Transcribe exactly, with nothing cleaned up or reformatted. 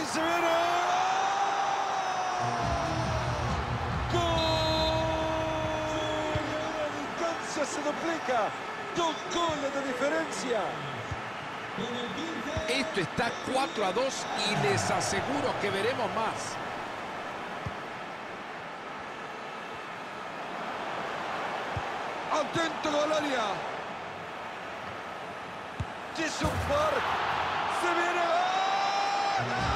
se viene. ¡Gol! La distancia se duplica. Dos goles de diferencia. Esto está cuatro a dos y les aseguro que veremos más. Atento al área. Jason Park. Se viene. ¡Gol!